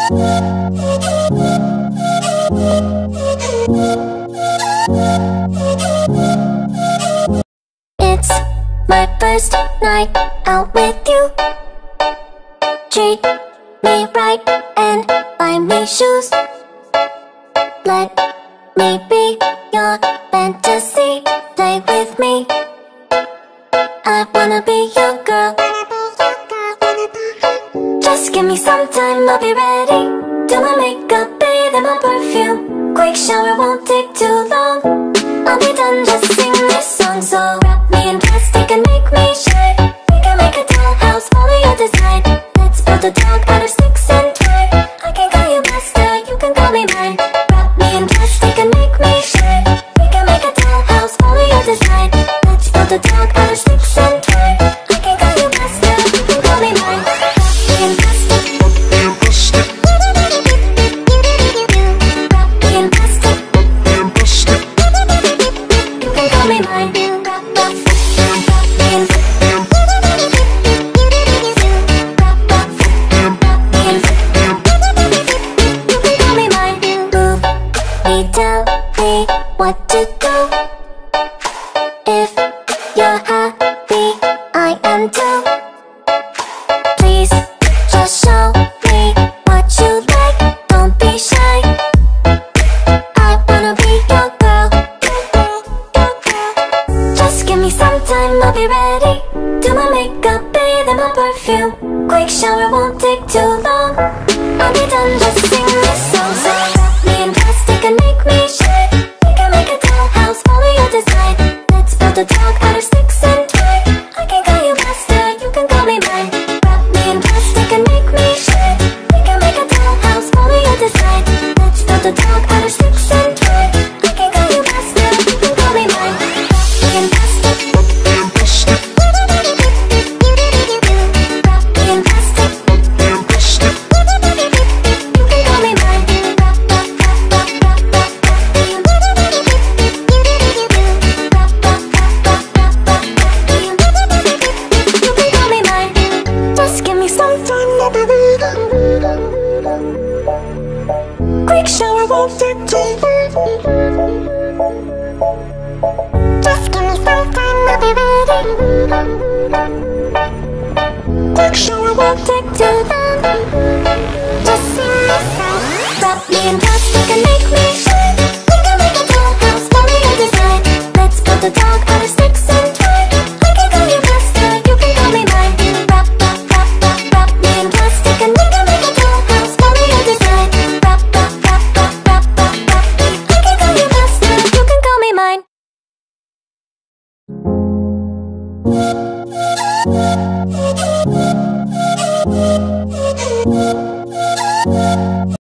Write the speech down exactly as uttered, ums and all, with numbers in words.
It's my first night out with you. Treat me right and buy me shoes. Let me be your fantasy. Play with me. I wanna be your girl. Just give me some time, I'll be ready. Do my makeup, bathe in my perfume. Quick shower won't take too long. I'll be done, just sing this song. So wrap me in plastic and make me shine. We can make a dollhouse, follow your design. Let's build a dog out of sticks and twine. I can call you master, you can call me mine. Wrap me in plastic and make me shine. We can make a dollhouse, follow your design. Let's build a dog out of sticks and twine. I can call you master, you can call me mine. Wrap me in plastic. Wrap me in plastic. You can call me mine. Wrap, wrap, wrap me in. Wrap, wrap, wrap me in. You can call me mine. Move me, tell me what to do. If you're happy, I am too. Please, just show me what you like. Don't be shy. I wanna be your girl. Just give me some time, I'll be ready. Do my makeup, bathe in my perfume. Quick shower won't take too long. I'll be done, just sing this song. So wrap me in plastic and make me shine. We can make a dollhouse, follow your design. Let's build a dog out of sticks and twine. I can call you master, you can call me mine. Wrap me in plastic and make me shine. We can make a dollhouse, follow your design. Let's build a dog out of sticks and twine. I can call you master, you can call me mine. Wrap me in plastic. Wrap me in plastic. You can call me mine. Wrap, wrap, wrap, wrap, wrap, wrap, wrap me in. Wrap, wrap, wrap, wrap, wrap, wrap me in. You can call me mine. Just give me some time, I'll be ready. Quick shower won't take too long. Just give me some time, I'll be ready. Quick shower won't take too long. Just sing this song. Wrap me in plastic and make me